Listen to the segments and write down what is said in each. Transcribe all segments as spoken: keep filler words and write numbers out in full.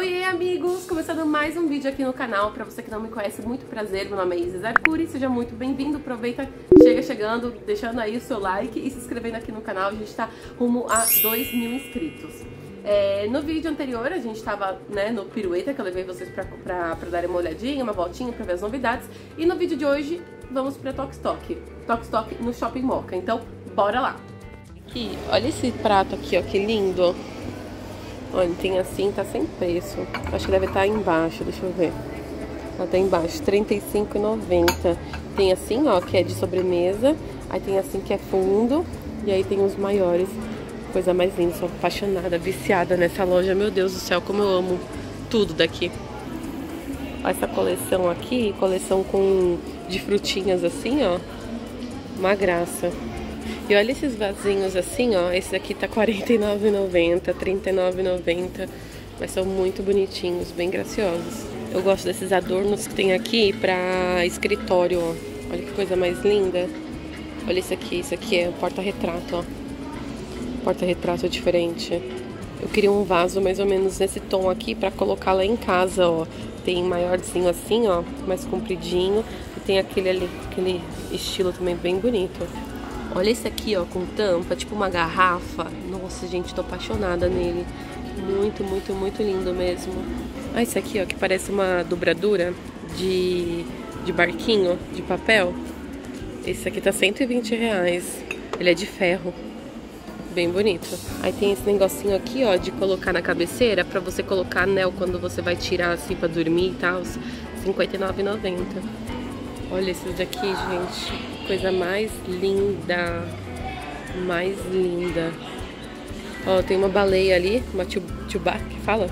Oi amigos, começando mais um vídeo aqui no canal. Pra você que não me conhece, muito prazer, meu nome é Isis Arcuri, seja muito bem-vindo. Aproveita, chega chegando, deixando aí o seu like e se inscrevendo aqui no canal. A gente tá rumo a dois mil inscritos. É, no vídeo anterior a gente tava, né, no Pirueta, que eu levei vocês pra, pra, pra darem uma olhadinha, uma voltinha pra ver as novidades. E no vídeo de hoje vamos pra Tokstok, Tokstok no Shopping Mooca, então bora lá. Aqui, olha esse prato aqui, ó, que lindo. Olha, tem assim, tá sem preço. Acho que deve estar embaixo, deixa eu ver. Ela tá embaixo, trinta e cinco reais e noventa centavos. Tem assim, ó, que é de sobremesa. Aí tem assim que é fundo. E aí tem os maiores. Coisa mais linda, sou apaixonada, viciada nessa loja. Meu Deus do céu, como eu amo tudo daqui. Olha essa coleção aqui, coleção com de frutinhas assim, ó. Uma graça. E olha esses vasinhos assim, ó. Esse daqui tá quarenta e nove reais e noventa centavos, trinta e nove reais e noventa centavos. Mas são muito bonitinhos, bem graciosos. Eu gosto desses adornos que tem aqui pra escritório, ó. Olha que coisa mais linda. Olha isso aqui, isso aqui é um porta-retrato, ó. Porta-retrato diferente. Eu queria um vaso mais ou menos nesse tom aqui pra colocar lá em casa, ó. Tem maiorzinho assim, ó, mais compridinho. E tem aquele ali, aquele estilo também bem bonito. Olha esse aqui, ó, com tampa, tipo uma garrafa. Nossa, gente, tô apaixonada nele. Muito, muito, muito lindo mesmo. Ah, esse aqui, ó, que parece uma dobradura de, de barquinho, de papel. Esse aqui tá cento e vinte reais. Ele é de ferro. Bem bonito. Aí tem esse negocinho aqui, ó, de colocar na cabeceira, pra você colocar anel quando você vai tirar, assim, pra dormir e tal. cinquenta e nove reais e noventa centavos. Olha esses daqui, gente. Coisa mais linda. Mais linda. Ó, tem uma baleia ali. Uma tubá que fala?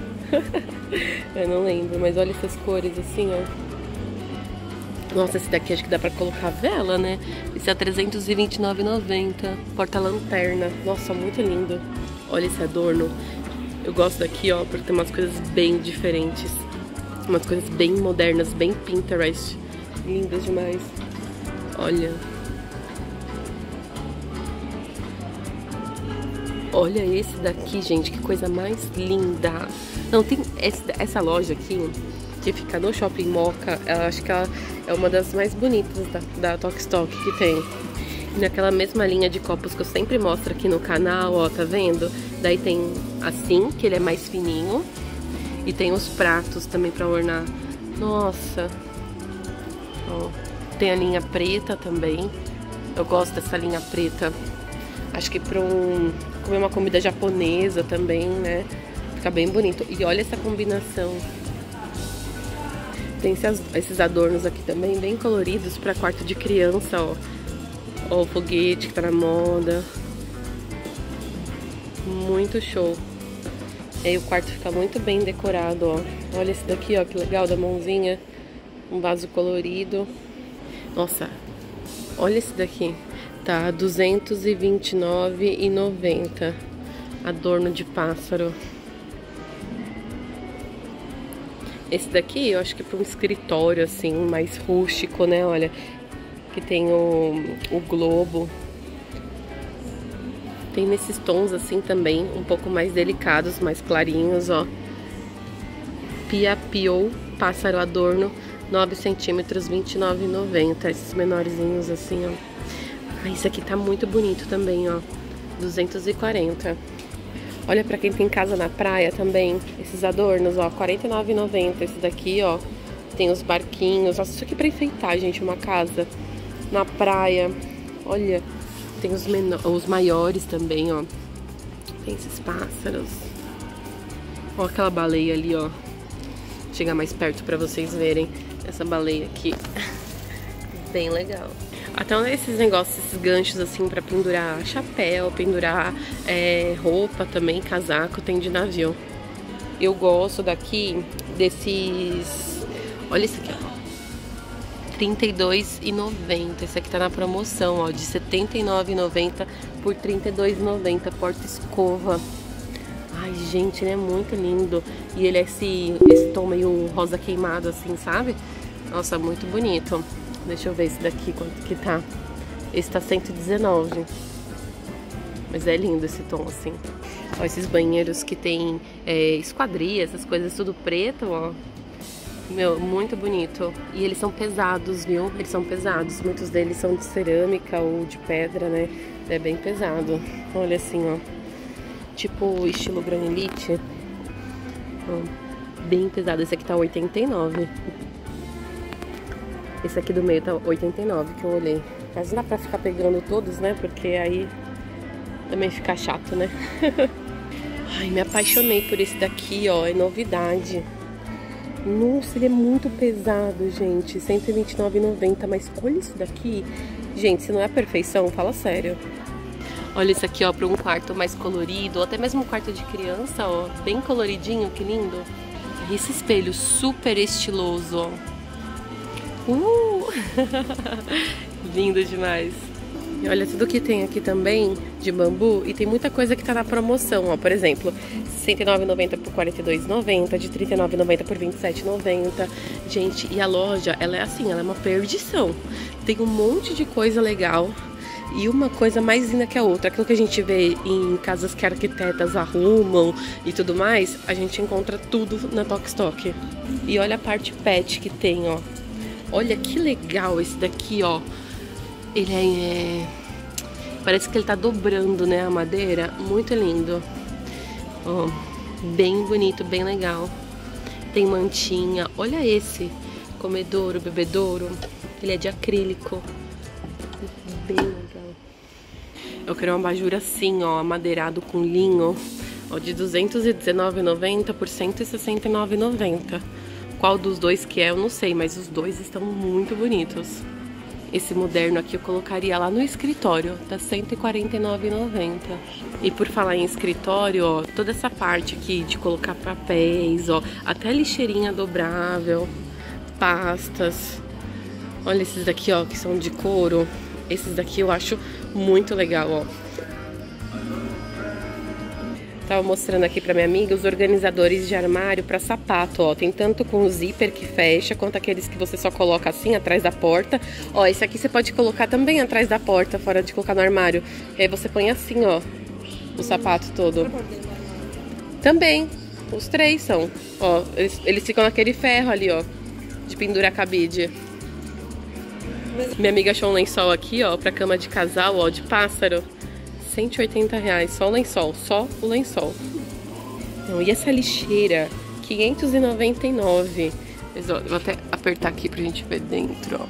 Eu não lembro, mas olha essas cores assim, ó. Nossa, esse daqui acho que dá pra colocar vela, né? Esse é trezentos e vinte e nove reais e noventa centavos. Porta-lanterna. Nossa, muito lindo. Olha esse adorno. Eu gosto daqui, ó, porque tem umas coisas bem diferentes. Umas coisas bem modernas, bem Pinterest. Lindas demais. Olha. Olha esse daqui, gente. Que coisa mais linda. Não, tem esse, essa loja aqui, que fica no Shopping Mooca. Eu acho que ela é uma das mais bonitas da, da Tokstok que tem. E naquela mesma linha de copos que eu sempre mostro aqui no canal, ó, tá vendo? Daí tem assim, que ele é mais fininho. E tem os pratos também pra ornar. Nossa. Ó, tem a linha preta também. Eu gosto dessa linha preta. Acho que pra um, comer uma comida japonesa também, né? Fica bem bonito. E olha essa combinação. Tem esses, esses adornos aqui também, bem coloridos pra quarto de criança, ó. Ó, o foguete que tá na moda. Muito show. E aí o quarto fica muito bem decorado, ó. Olha esse daqui, ó, que legal, da mãozinha. Um vaso colorido. Nossa, olha esse daqui. Tá duzentos e vinte e nove reais e noventa centavos. Adorno de pássaro. Esse daqui eu acho que é para um escritório assim, mais rústico, né? Olha, que tem o, o globo. Tem nesses tons assim também, um pouco mais delicados, mais clarinhos, ó. Pia-piou, pássaro adorno, nove centímetros, vinte e nove reais e noventa centavos. Esses menorzinhos assim, ó. Ah, esse aqui tá muito bonito também, ó. duzentos e quarenta. Olha, pra quem tem casa na praia também, esses adornos, ó, quarenta e nove reais e noventa centavos. Esse daqui, ó, tem os barquinhos. Nossa, isso aqui é pra enfeitar, gente, uma casa na praia. Olha, tem os, menor, os maiores também, ó. Tem esses pássaros. Ó, aquela baleia ali, ó. Vou chegar mais perto pra vocês verem essa baleia aqui. Bem legal. Até esses negócios, esses ganchos assim pra pendurar chapéu, pendurar é, roupa também, casaco, tem de navio. Eu gosto daqui desses... Olha esse aqui, ó. trinta e dois reais e noventa centavos. Esse aqui tá na promoção, ó, de setenta e nove reais e noventa centavos por trinta e dois reais e noventa centavos. Porta-escova. Ai, gente, ele é muito lindo. E ele é esse, esse tom meio rosa queimado assim, sabe? Nossa, muito bonito. Deixa eu ver esse daqui, quanto que tá. Esse tá cento e dezenove. Mas é lindo esse tom, assim. Ó, esses banheiros que tem é, esquadria, essas coisas tudo preto, ó. Meu, muito bonito. E eles são pesados, viu? Eles são pesados. Muitos deles são de cerâmica ou de pedra, né? É bem pesado. Olha assim, ó. Tipo estilo granilite. Ó, bem pesado. Esse aqui tá oitenta e nove. Esse aqui do meio tá oitenta e nove, que eu olhei. Mas não dá pra ficar pegando todos, né? Porque aí também fica chato, né? Ai, me apaixonei por esse daqui, ó. É novidade. Nossa, ele é muito pesado, gente. cento e vinte e nove reais e noventa centavos. Mas olha isso daqui. Gente, se não é a perfeição, fala sério. Olha isso aqui, ó, para um quarto mais colorido. Ou até mesmo um quarto de criança, ó. Bem coloridinho, que lindo. E esse espelho super estiloso, ó. Uh! Lindo demais. E olha tudo que tem aqui também de bambu. E tem muita coisa que tá na promoção, ó. Por exemplo, cento e nove reais e noventa centavos por quarenta e dois reais e noventa centavos, de trinta e nove reais e noventa centavos por vinte e sete reais e noventa centavos. Gente, e a loja, ela é assim, ela é uma perdição. Tem um monte de coisa legal. E uma coisa mais linda que a outra. Aquilo que a gente vê em casas que arquitetas arrumam e tudo mais, a gente encontra tudo na Tokstok. E olha a parte pet que tem, ó. Olha que legal esse daqui, ó. Ele é, é... Parece que ele tá dobrando, né, a madeira. Muito lindo. Ó, bem bonito, bem legal. Tem mantinha. Olha esse. Comedouro, bebedouro. Ele é de acrílico. Bem legal. Eu quero uma abajur assim, ó, amadeirado com linho. Ó, de duzentos e dezenove reais e noventa centavos por cento e sessenta e nove reais e noventa centavos. Qual dos dois que é, eu não sei, mas os dois estão muito bonitos. Esse moderno aqui eu colocaria lá no escritório, tá cento e quarenta e nove reais e noventa centavos. E por falar em escritório, ó, toda essa parte aqui de colocar papéis, ó, até lixeirinha dobrável, pastas. Olha esses daqui, ó, que são de couro. Esses daqui eu acho muito legal, ó. Tava mostrando aqui pra minha amiga os organizadores de armário pra sapato, ó. Tem tanto com zíper que fecha, quanto aqueles que você só coloca assim, atrás da porta. Ó, esse aqui você pode colocar também atrás da porta, fora de colocar no armário. E aí você põe assim, ó, o sapato todo. Também, os três são. Ó, eles, eles ficam naquele ferro ali, ó, de pendurar cabide. Minha amiga achou um lençol aqui, ó, pra cama de casal, ó, de pássaro. cento e oitenta reais, só o lençol, só o lençol. Não, e essa lixeira, quinhentos e noventa e nove. Mas, ó, vou até apertar aqui pra gente ver dentro, ó.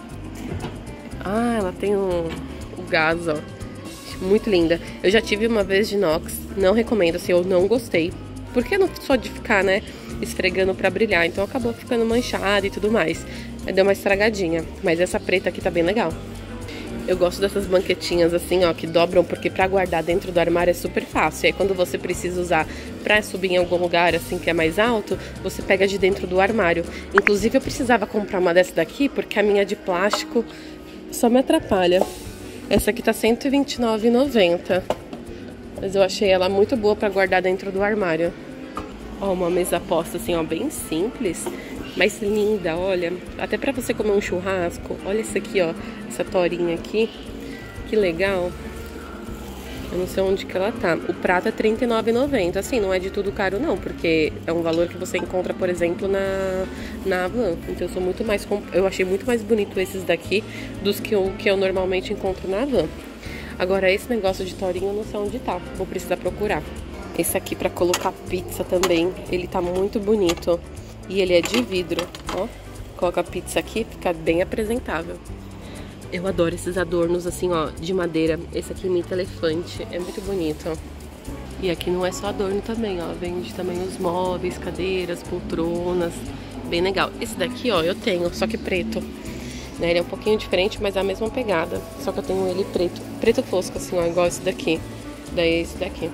Ah, ela tem um, um gás, ó. Muito linda. Eu já tive uma vez de inox, não recomendo, assim, eu não gostei. Porque não só de ficar, né, esfregando pra brilhar, então acabou ficando manchada e tudo mais. Deu uma estragadinha, mas essa preta aqui tá bem legal. Eu gosto dessas banquetinhas assim, ó, que dobram, porque pra guardar dentro do armário é super fácil. E aí quando você precisa usar pra subir em algum lugar assim que é mais alto, você pega de dentro do armário. Inclusive eu precisava comprar uma dessa daqui, porque a minha de plástico só me atrapalha. Essa aqui tá cento e vinte e nove reais e noventa centavos. Mas eu achei ela muito boa pra guardar dentro do armário. Ó, uma mesa posta assim, ó, bem simples, mas linda, olha. Até pra você comer um churrasco. Olha esse aqui, ó, essa torinha aqui. Que legal. Eu não sei onde que ela tá. O prato é trinta e nove reais e noventa centavos. Assim, não é de tudo caro não, porque é um valor que você encontra, por exemplo, na, na Havan. Então eu sou muito mais... Eu achei muito mais bonito esses daqui dos que eu, que eu normalmente encontro na Havan. Agora esse negócio de torinho eu não sei onde tá. Vou precisar procurar. Esse aqui pra colocar pizza também. Ele tá muito bonito. E ele é de vidro, ó. Coloca a pizza aqui, fica bem apresentável. Eu adoro esses adornos assim, ó, de madeira. Esse aqui imita elefante, é muito bonito, ó. E aqui não é só adorno também, ó. Vende também os móveis, cadeiras, poltronas. Bem legal. Esse daqui, ó, eu tenho, só que preto. Né? Ele é um pouquinho diferente, mas é a mesma pegada. Só que eu tenho ele preto. Preto fosco, assim, ó, igual esse daqui. Daí esse daqui.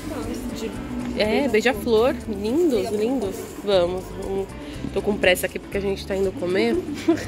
É, beija-flor. Lindos, lindos. Vamos. Vamos. Tô com pressa aqui porque a gente tá indo comer.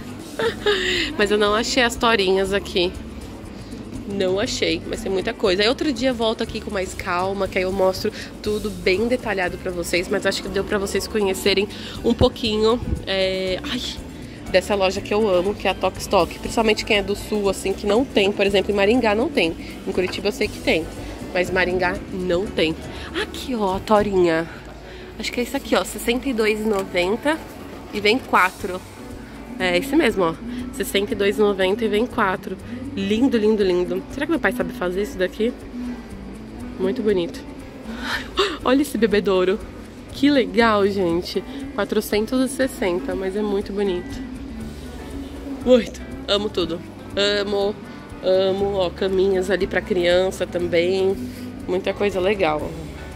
Mas eu não achei as torinhas aqui. Não achei, mas tem muita coisa. Aí outro dia eu volto aqui com mais calma, que aí eu mostro tudo bem detalhado pra vocês. Mas acho que deu pra vocês conhecerem um pouquinho é... Ai, dessa loja que eu amo, que é a Tokstok. Principalmente quem é do sul, assim, que não tem. Por exemplo, em Maringá não tem. Em Curitiba eu sei que tem. mas Maringá não tem. Aqui, ó, a torinha. Acho que é isso aqui, ó, sessenta e dois reais e noventa centavos e vem quatro. É esse mesmo, ó, sessenta e dois reais e noventa centavos e vem quatro. Lindo, lindo, lindo. Será que meu pai sabe fazer isso daqui? Muito bonito. Olha esse bebedouro. Que legal, gente. quatrocentos e sessenta, mas é muito bonito. Muito. Amo tudo. Amo, amo. Ó, caminhas ali pra criança também. Muita coisa legal.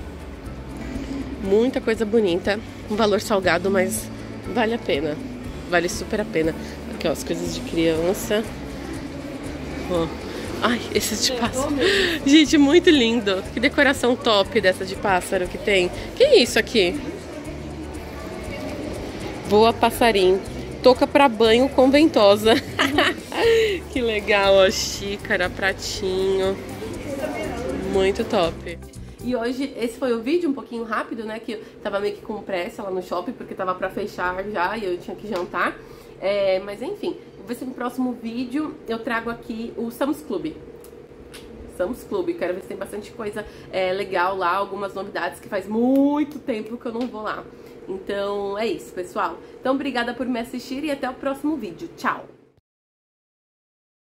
Muita coisa bonita. Um valor salgado, mas vale a pena. Vale super a pena. Aqui, ó, as coisas de criança. Ó. Ai, esses de pássaro. Gente, muito lindo. Que decoração top dessa de pássaro que tem. Que é isso aqui? Voa passarinho. Touca pra banho com ventosa. Que legal, ó. Xícara, pratinho. Muito top. E hoje, esse foi o vídeo um pouquinho rápido, né? Que eu tava meio que com pressa lá no shopping, porque tava pra fechar já e eu tinha que jantar. É, mas enfim, vou ver se no próximo vídeo eu trago aqui o Sam's Club. Sam's Club, quero ver se tem bastante coisa é, legal lá, algumas novidades que faz muito tempo que eu não vou lá. Então é isso, pessoal. Então obrigada por me assistir e até o próximo vídeo. Tchau!